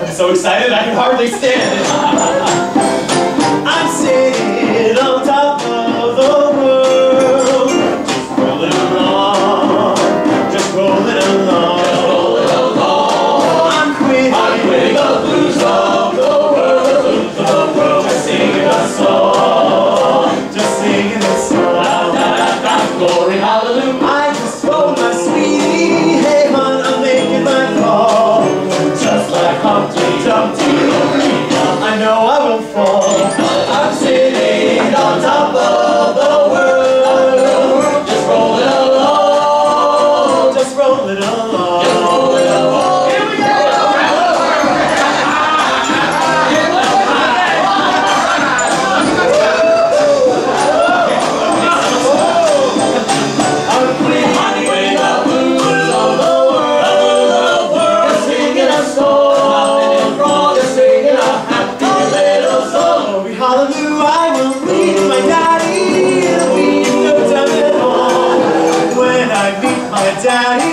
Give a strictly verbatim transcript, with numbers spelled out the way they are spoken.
I'm so excited I can hardly stand it. I'm sitting on top of the world, just rolling along, just rolling along, just rolling along. I'm quitting, I'm quitting the blues of the world, the blues of the world, just singing a song, just singing a song. Da, da, da, da, glory, hallelujah. I just told my sweetie, hey hon, I'm making my call, just like Humpty Dumpty. I know I will fall. I'm sitting on top of the world, just rolling along, just rolling along, just rolling along. Here we go! I'm cleaning the blues of the world, just singing a song, just singing a happy little song. Glory, hallelujah, I will meet my daddy. It'll be no time at all when I meet my daddy.